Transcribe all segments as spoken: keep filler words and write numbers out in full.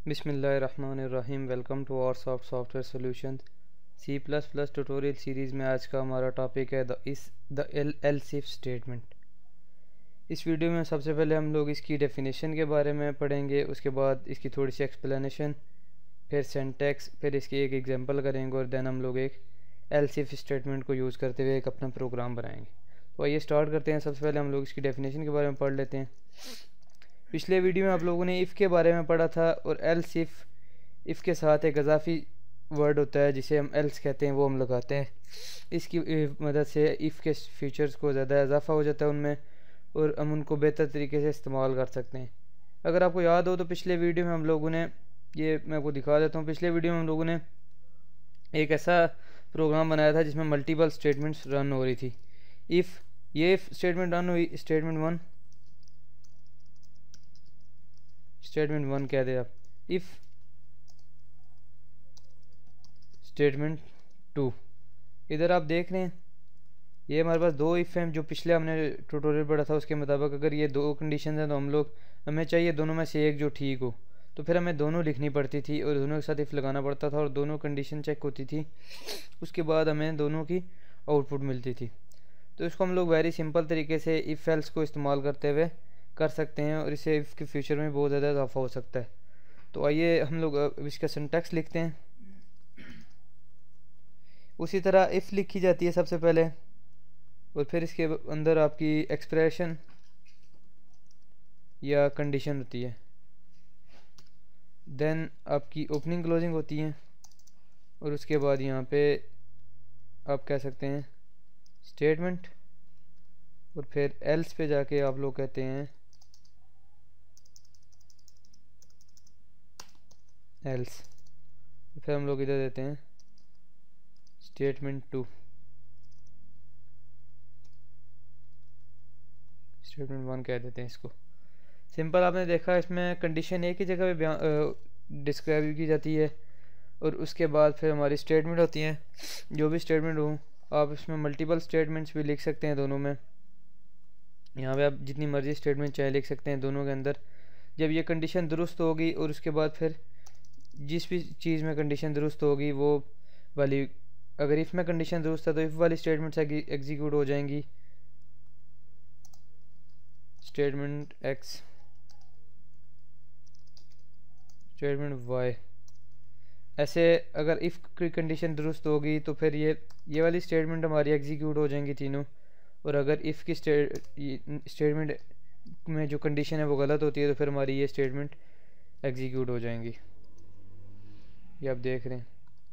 बिस्मिल्लाहिर्रहमानिर्रहीम। Welcome to our soft software solutions C plus plus tutorial series में आज का हमारा टॉपिक है द इस the else if statement. इस वीडियो में सबसे पहले हम लोग इसकी डेफिनेशन के बारे में पढ़ेंगे, उसके बाद इसकी थोड़ी सी एक्सप्लेनेशन, फिर सिंटैक्स, फिर इसकी एक एग्जांपल करेंगे और देन हम लोग एक एल सिफ स्टेटमेंट को यूज़ करते हुए एक अपना प्रोग्राम बनाएंगे। तो आइए स्टार्ट करते हैं। सबसे पहले हम लोग इसकी डेफिनेशन के बारे में पढ़ लेते हैं। पिछले वीडियो में आप लोगों ने इफ़ के बारे में पढ़ा था और एल्स इफ़ इफ़ के साथ एक इजाफी वर्ड होता है जिसे हम एल्स कहते हैं, वो हम लगाते हैं। इसकी मदद से इफ़ के फीचर्स को ज़्यादा इजाफा हो जाता है उनमें और हम उनको बेहतर तरीके से इस्तेमाल कर सकते हैं। अगर आपको याद हो तो पिछले वीडियो में हम लोगों ने, ये मैं आपको दिखा देता हूँ, पिछले वीडियो में हम लोगों ने एक ऐसा प्रोग्राम बनाया था जिसमें मल्टीपल स्टेटमेंट्स रन हो रही थी। इफ़ ये स्टेटमेंट रन हुई, स्टेटमेंट वन स्टेटमेंट वन कह दे आप, इफ़ स्टेटमेंट टू। इधर आप देख रहे हैं ये हमारे पास दो इफ़ हैं जो पिछले हमने ट्यूटोरियल पढ़ा था उसके मुताबिक अगर ये दो कंडीशन हैं तो हम लोग हमें चाहिए दोनों में से एक जो ठीक हो, तो फिर हमें दोनों लिखनी पड़ती थी और दोनों के साथ इफ़ लगाना पड़ता था और दोनों कंडीशन चेक होती थी, उसके बाद हमें दोनों की आउटपुट मिलती थी। तो इसको हम लोग वेरी सिंपल तरीके से इफ़ एल्स को इस्तेमाल करते हुए कर सकते हैं और इससे इफ़ के फ्यूचर में बहुत ज़्यादा इजाफा हो सकता है। तो आइए हम लोग इसका सिंटैक्स लिखते हैं। उसी तरह इफ़ लिखी जाती है सबसे पहले और फिर इसके अंदर आपकी एक्सप्रेशन या कंडीशन होती है, देन आपकी ओपनिंग क्लोजिंग होती है और उसके बाद यहाँ पे आप कह सकते हैं स्टेटमेंट और फिर एल्स पे जाके आप लोग कहते हैं एल्स, फिर हम लोग इधर देते हैं स्टेटमेंट टू, स्टेटमेंट वन कह देते हैं इसको। सिंपल आपने देखा इसमें कंडीशन एक ही जगह पे डिस्क्राइब की जाती है और उसके बाद फिर हमारी स्टेटमेंट होती हैं। जो भी स्टेटमेंट हो आप इसमें मल्टीपल स्टेटमेंट्स भी लिख सकते हैं दोनों में, यहाँ पे आप जितनी मर्जी स्टेटमेंट चाहे लिख सकते हैं दोनों के अंदर। जब ये कंडीशन दुरुस्त होगी और उसके बाद फिर जिस भी चीज़ में कंडीशन दुरुस्त होगी वो वाली, अगर इफ़ में कंडीशन दुरुस्त है तो इफ़ वाली स्टेटमेंट्स एग्जीक्यूट हो जाएंगी, स्टेटमेंट एक्स, स्टेटमेंट वाई। ऐसे अगर इफ़ की कंडीशन दुरुस्त होगी तो फिर ये ये वाली स्टेटमेंट हमारी एग्जीक्यूट हो जाएंगी तीनों, और अगर इफ़ की स्टेटमेंट में जो कंडीशन है वो गलत होती है तो फिर हमारी ये स्टेटमेंट एग्जीक्यूट हो जाएंगी। ये आप देख रहे हैं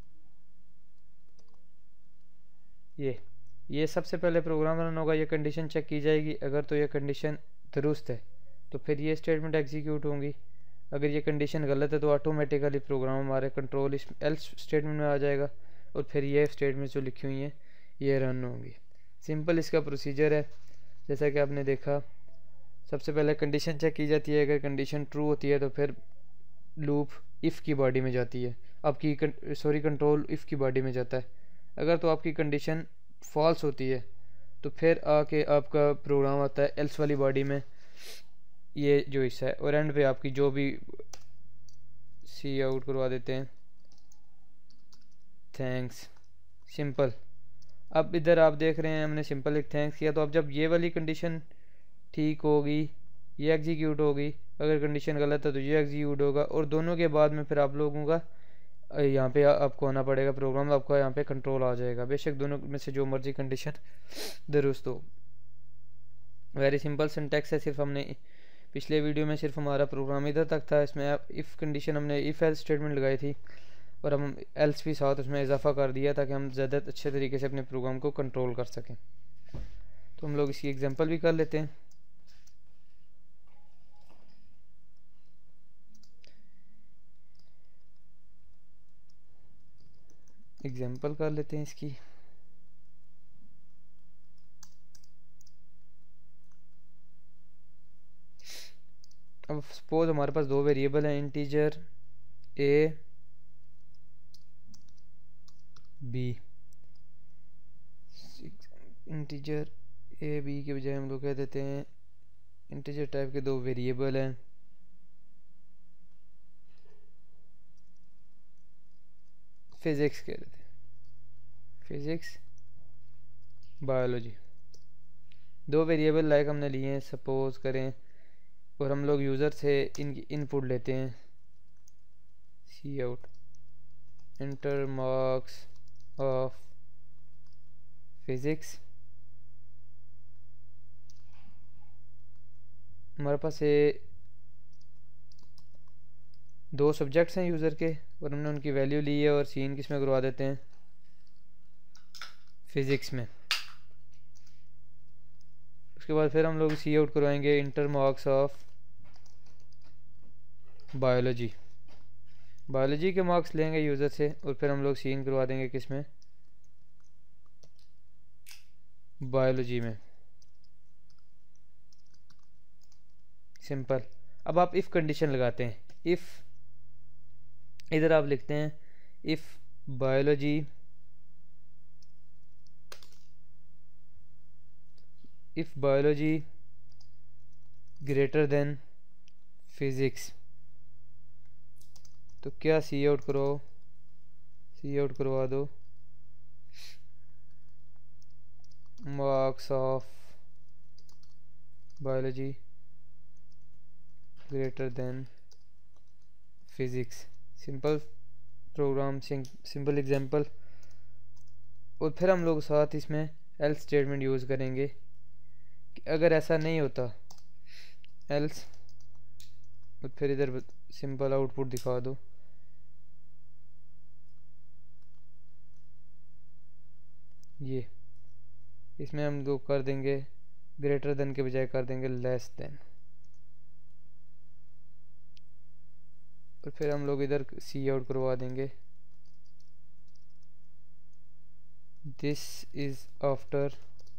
ये ये सबसे पहले प्रोग्राम रन होगा, ये कंडीशन चेक की जाएगी, अगर तो ये कंडीशन दुरुस्त है तो फिर ये स्टेटमेंट एग्जीक्यूट होंगी, अगर ये कंडीशन गलत है तो ऑटोमेटिकली प्रोग्राम हमारे कंट्रोल इस एल्स स्टेटमेंट में आ जाएगा और फिर ये स्टेटमेंट जो लिखी हुई हैं ये रन होंगी। सिंपल इसका प्रोसीजर है। जैसा कि आपने देखा, सबसे पहले कंडीशन चेक की जाती है, अगर कंडीशन ट्रू होती है तो फिर लूप इफ़ की बॉडी में जाती है, आपकी सॉरी कंट्रोल इफ़ की बॉडी में जाता है। अगर तो आपकी कंडीशन फॉल्स होती है तो फिर आके आपका प्रोग्राम आता है एल्स वाली बॉडी में, ये जो हिस्सा है, और एंड पे आपकी जो भी सी आउट करवा देते हैं थैंक्स। सिंपल। अब इधर आप देख रहे हैं हमने सिंपल एक थैंक्स किया, तो अब जब ये वाली कंडीशन ठीक होगी ये एग्जीक्यूट होगी, अगर कंडीशन गलत है तो ये एग्जीक्यूट होगा, और दोनों के बाद में फिर आप लोगों का यहाँ पे आपको आना पड़ेगा, प्रोग्राम आपका यहाँ पे कंट्रोल आ जाएगा, बेशक दोनों में से जो मर्जी कंडीशन दुरुस्त हो। वेरी सिंपल सिंटैक्स है। सिर्फ हमने पिछले वीडियो में सिर्फ हमारा प्रोग्राम इधर तक था, इसमें इफ़ कंडीशन हमने इफ़ एल्स स्टेटमेंट लगाई थी और हम एल्स भी साथ उसमें इजाफा कर दिया ताकि हम ज़्यादा अच्छे तरीके से अपने प्रोग्राम को कंट्रोल कर सकें। तो हम लोग इसकी एग्जांपल भी कर लेते हैं। एग्जांपल कर लेते हैं इसकी। अब सपोज हमारे पास दो वेरिएबल हैं, integer A B. Integer A B के बजाय हम लोग कह देते हैं इंटीजर टाइप के दो वेरिएबल हैं, फिज़िक्स कह देते हैं, फिज़िक्स बायोलॉजी। दो वेरिएबल लाइक हमने लिए हैं सपोज करें, और हम लोग यूज़र से इनकी इनपुट लेते हैं, C out enter marks of physics. हमारे पास ये दो सब्जेक्ट्स हैं यूज़र के, और हमने उनकी वैल्यू ली है, और सीन किस में करवा देते हैं, फिज़िक्स में। उसके बाद फिर हम लोग सी आउट करवाएंगे enter marks of biology. Biology के मार्क्स लेंगे यूज़र से, और फिर हम लोग सीन करवा देंगे किस में, बायोलॉजी में। सिंपल। अब आप इफ़ कंडीशन लगाते हैं, इफ़ इधर आप लिखते हैं if biology if biology greater than physics, तो क्या सी आउट करो, सी आउट करवा दो marks of biology greater than physics. Simple program, simple example. और फिर हम लोग साथ इसमें एल्स स्टेटमेंट यूज़ करेंगे कि अगर ऐसा नहीं होता, एल्स, और फिर इधर सिंपल आउटपुट दिखा दो। ये इसमें हम लोग कर देंगे ग्रेटर देन के बजाय कर देंगे लेस देन, और फिर हम लोग इधर सी आउट करवा देंगे this is after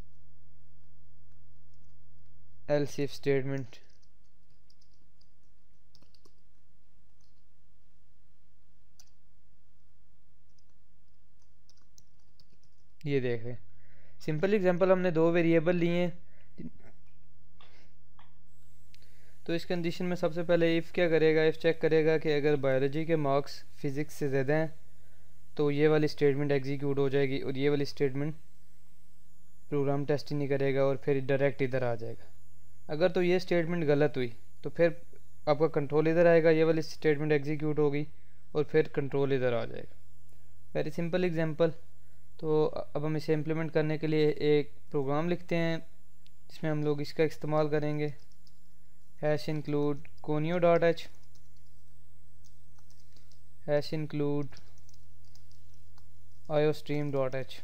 else if statement. ये देख रहे हैं, सिंपल एग्जांपल, हमने दो वेरिएबल लिए हैं। तो इस कंडीशन में सबसे पहले इफ़ क्या करेगा, इफ़ चेक करेगा कि अगर बायोलॉजी के मार्क्स फिज़िक्स से ज़्यादा हैं तो ये वाली स्टेटमेंट एग्जीक्यूट हो जाएगी, और ये वाली स्टेटमेंट प्रोग्राम टेस्ट ही नहीं करेगा और फिर डायरेक्ट इधर आ जाएगा। अगर तो ये स्टेटमेंट गलत हुई तो फिर आपका कंट्रोल इधर आएगा, ये वाली स्टेटमेंट एग्जीक्यूट होगी और फिर कंट्रोल इधर आ जाएगा। Very simple example. तो अब हम इसे इम्प्लीमेंट करने के लिए एक प्रोग्राम लिखते हैं जिसमें हम लोग इसका इस्तेमाल करेंगे, hash include conio dot h, hash include iostream dot h,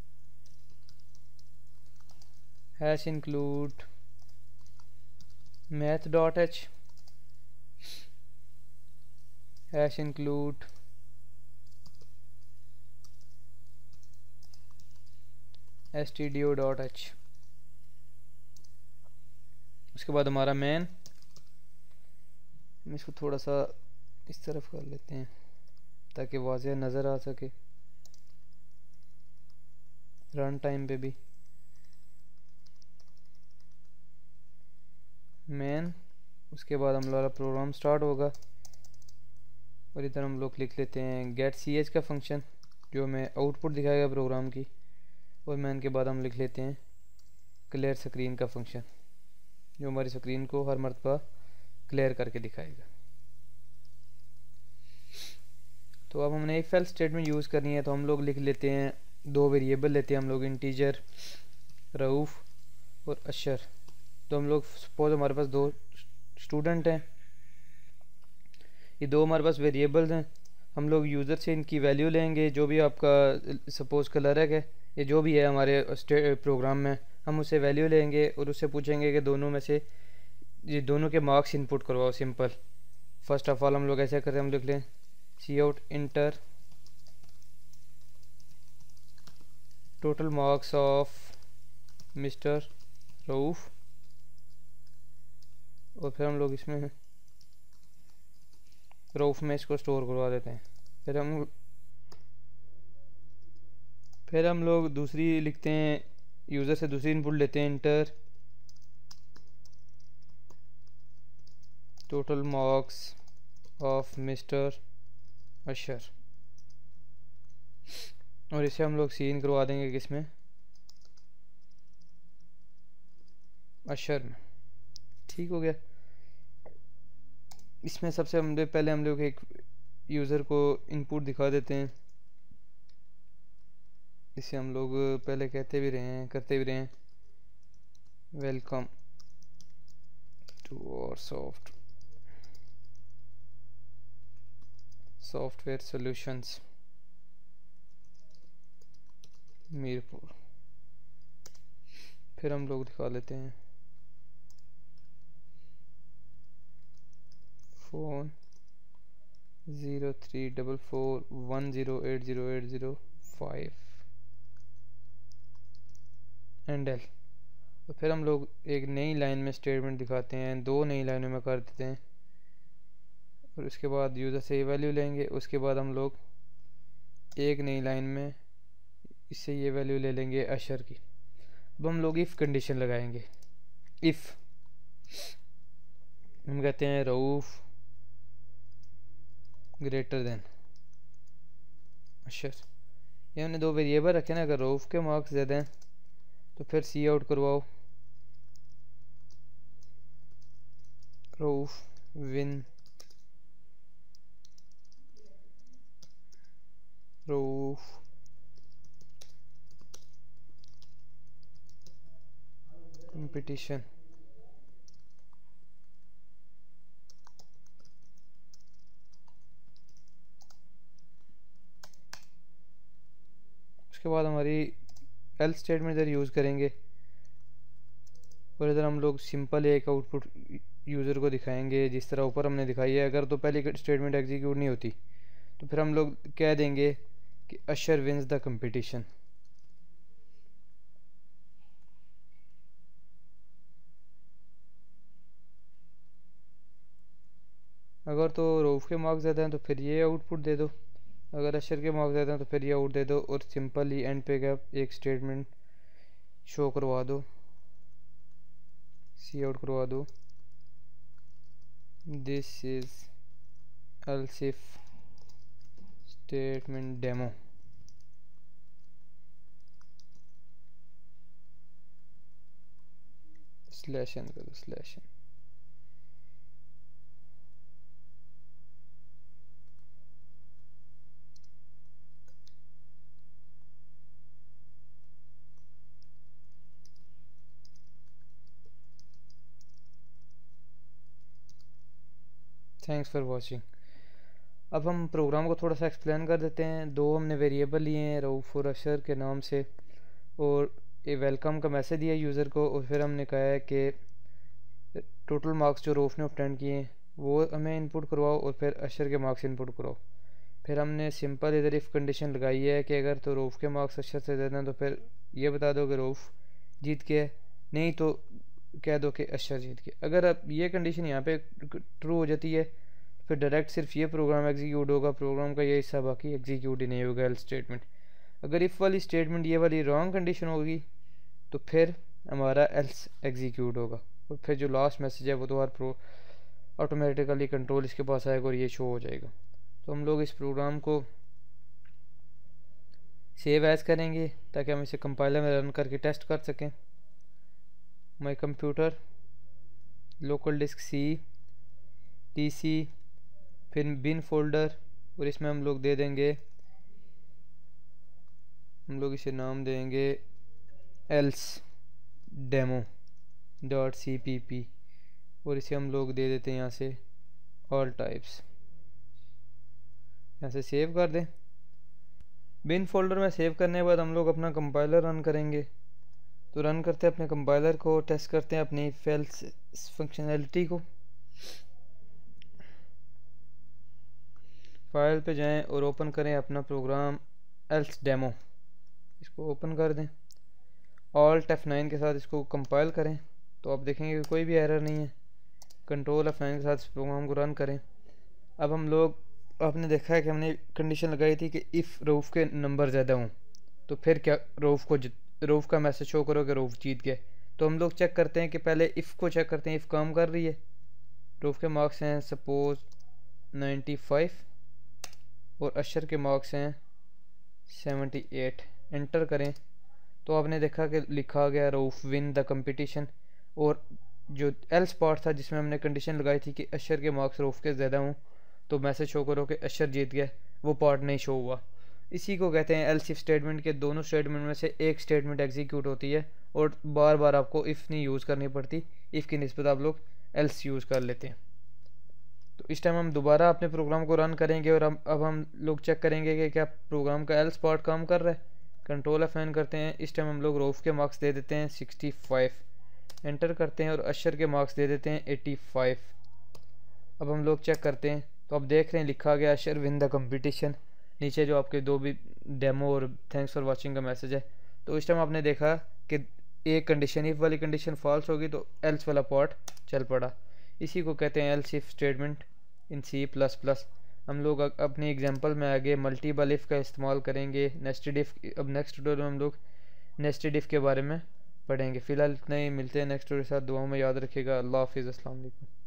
hash include math dot h, hash include S T D O dot h. उसके बाद हमारा मैन, हम इसको थोड़ा सा इस तरफ कर लेते हैं ताकि वाज़ेह नज़र आ सके रन टाइम पे भी। मैन, उसके बाद हम लोग प्रोग्राम स्टार्ट होगा, और इधर हम लोग लिख लेते हैं गेट सी एच का फंक्शन जो हमें आउटपुट दिखाएगा प्रोग्राम की, और मैन के बाद हम लिख लेते हैं क्लियर स्क्रीन का फंक्शन जो हमारी स्क्रीन को हर मरतबा क्लियर करके दिखाएगा। तो अब हमने इफ एल्स स्टेटमेंट यूज़ करनी है, तो हम लोग लिख लेते हैं, दो वेरिएबल लेते हैं हम लोग, इंटीजर रऊफ़ और अशर। तो हम लोग सपोज हमारे पास दो स्टूडेंट हैं, ये दो हमारे पास वेरिएबल्स हैं, हम लोग यूज़र से इनकी वैल्यू लेंगे, जो भी आपका सपोज़ कलर है ये जो भी है हमारे प्रोग्राम में, हम उससे वैल्यू लेंगे और उससे पूछेंगे कि दोनों में से ये दोनों के मार्क्स इनपुट करवाओ। सिंपल। फर्स्ट ऑफ ऑल हम लोग ऐसे करते हैं, हम लिख लें C out enter total marks of mister Rauf, और फिर हम लोग इसमें रऊफ़ में इसको स्टोर करवा देते हैं। फिर हम फिर हम लोग दूसरी लिखते हैं, यूज़र से दूसरी इनपुट लेते हैं, enter total marks of mister Ashar. और इसे हम लोग सीन करवा देंगे किसमें, अशर में। ठीक हो गया। इसमें सबसे हम पहले हम लोग एक यूज़र को इनपुट दिखा देते हैं। इसे हम लोग पहले कहते भी रहे हैं, करते भी रहे हैं, welcome to our soft software solutions Mirpur. फिर हम लोग दिखा लेते हैं phone zero three double four one zero eight zero eight zero five endl. तो फिर हम लोग एक नई लाइन में स्टेटमेंट दिखाते हैं, दो नई लाइनों में कर देते हैं। और उसके बाद यूज़र से ये वैल्यू लेंगे। उसके बाद हम लोग एक नई लाइन में इससे ये वैल्यू ले लेंगे अशर की। अब हम लोग इफ़ कंडीशन लगाएंगे। इफ़ हम कहते हैं रऊफ़ ग्रेटर देन अशर। ये हमने दो वेरिएबल रखे ना, अगर रऊफ़ के मार्क्स ज़्यादा हैं तो फिर सी आउट करवाओ रऊफ़ विन रऊफ़ कंपटीशन। उसके बाद हमारी एल स्टेटमेंट इधर यूज़ करेंगे और इधर हम लोग सिंपल एक आउटपुट यूज़र को दिखाएंगे जिस तरह ऊपर हमने दिखाई है। अगर तो पहली स्टेटमेंट एग्जीक्यूट नहीं होती तो फिर हम लोग कह देंगे कि अशर विंस द कंपटीशन। अगर तो रऊफ़ के मार्क्स ज़्यादा हैं तो फिर ये आउटपुट दे दो, अगर अशर के मार्क्स ज़्यादा हैं तो फिर ये आउट दे दो। और सिंपल ही एंड पे गैप एक स्टेटमेंट शो करवा दो, सी आउट करवा दो, this is else if statement demo. Slash N कर दो, slash N. Thanks for watching. अब हम प्रोग्राम को थोड़ा सा एक्सप्लेन कर देते हैं। दो हमने वेरिएबल लिए हैं रऊफ़ और अशर के नाम से, और ये वेलकम का मैसेज दिया यूज़र को। और फिर हमने कहा है कि टोटल मार्क्स जो रऊफ़ ने ऑब्टेन किए हैं वो हमें इनपुट करवाओ और फिर अशर के मार्क्स इनपुट कराओ। फिर हमने सिंपल इधर इफ़ कंडीशन लगाई है कि अगर तो रऊफ़ के मार्क्स अशर से ज़्यादा हैं तो फिर ये बता दो कि रऊफ़ जीत गया है, नहीं तो कह दो कि अशर जीत गया। अगर अब ये कंडीशन यहाँ पे ट्रू हो जाती है फिर डायरेक्ट सिर्फ ये प्रोग्राम एग्जीक्यूट होगा, प्रोग्राम का ये हिस्सा बाकी एग्जीक्यूट ही नहीं होगा, एल स्टेटमेंट। अगर इफ़ वाली स्टेटमेंट ये वाली रॉन्ग कंडीशन होगी तो फिर हमारा एल्स एग्जीक्यूट होगा और फिर जो लास्ट मैसेज है वो तो हर प्रो ऑटोमेटिकली कंट्रोल इसके पास आएगा और ये शो हो जाएगा। तो हम लोग इस प्रोग्राम को सेव एज करेंगे ताकि हम इसे कंपाइलर में रन करके टेस्ट कर सकें। My computer, local disk C, T C, फिर बिन फोल्डर, और इसमें हम लोग दे देंगे, हम लोग इसे नाम देंगे else demo dot C P P, और इसे हम लोग दे देते हैं यहाँ से ऑल टाइप्स। यहाँ से सेव कर दें। बिन फोल्डर में सेव करने के बाद हम लोग अपना कंपाइलर रन करेंगे। तो रन करते हैं अपने कंपाइलर को, टेस्ट करते हैं अपनी फेल्स फंक्शनैलिटी को। फाइल पे जाएं और ओपन करें अपना प्रोग्राम एल्स डेमो, इसको ओपन कर दें। ऑल्ट एफ नाइन के साथ इसको कंपाइल करें तो आप देखेंगे कि कोई भी एरर नहीं है। कंट्रोल एफ नाइन के साथ इस प्रोग्राम को रन करें। अब हम लोग, आपने देखा है कि हमने कंडीशन लगाई थी कि इफ़ रऊफ़ के नंबर ज़्यादा हों तो फिर क्या रऊफ़ को रऊफ़ का मैसेज शो करो कि रऊफ़ जीत गए। तो हम लोग चेक करते हैं कि पहले इफ़ को चेक करते हैं, इफ़ काम कर रही है। रऊफ़ के मार्क्स हैं सपोज नाइन्टी फाइव और अशर के मार्क्स हैं सेवेंटी एट एंटर करें तो आपने देखा कि लिखा गया रऊफ विन द कंपटीशन, और जो एल्स पार्ट था जिसमें हमने कंडीशन लगाई थी कि अशर के मार्क्स रऊफ के ज़्यादा हूँ तो मैसेज शो करो कि अशर जीत गया, वो पार्ट नहीं शो हुआ। इसी को कहते हैं एल्स इफ स्टेटमेंट के दोनों स्टेटमेंट में से एक स्टेटमेंट एग्जीक्यूट होती है और बार बार आपको इफ़ नहीं यूज़ करनी पड़ती, इफ़ की निस्बत आप लोग एल्स यूज़ कर लेते हैं। तो इस टाइम हम दोबारा अपने प्रोग्राम को रन करेंगे और हम अब हम लोग चेक करेंगे कि क्या प्रोग्राम का एल्स पार्ट काम कर रहा है। कंट्रोल एफ एन करते हैं। इस टाइम हम लोग रऊफ के मार्क्स दे देते हैं सिक्सटी फाइव, एंटर करते हैं और अशर के मार्क्स दे देते हैं एटी फाइव। अब हम लोग चेक करते हैं तो आप देख रहे हैं लिखा गया अशर विन द कंपटीशन, नीचे जो आपके दो भी डेमो और थैंक्स फॉर वाचिंग का मैसेज है। तो इस टाइम आपने देखा कि एक कंडीशन इफ वाली कंडीशन फॉल्स होगी तो एल्स वाला पार्ट चल पड़ा। इसी को कहते हैं else if statement in C plus plus. हम लोग अपनी एग्जांपल में आगे मल्टीपल इफ़ का इस्तेमाल करेंगे। नेस्टेड इफ़, अब नेक्स्ट ट्यूटोरियल में हम लोग नेस्टेड इफ़ के बारे में पढ़ेंगे। फ़िलहाल इतना ही, मिलते हैं नेक्स्ट ट्यूटोरियल के साथ। दुआओं में याद रखिएगा। अल्लाह हाफिज़, अस्सलाम वालेकुम।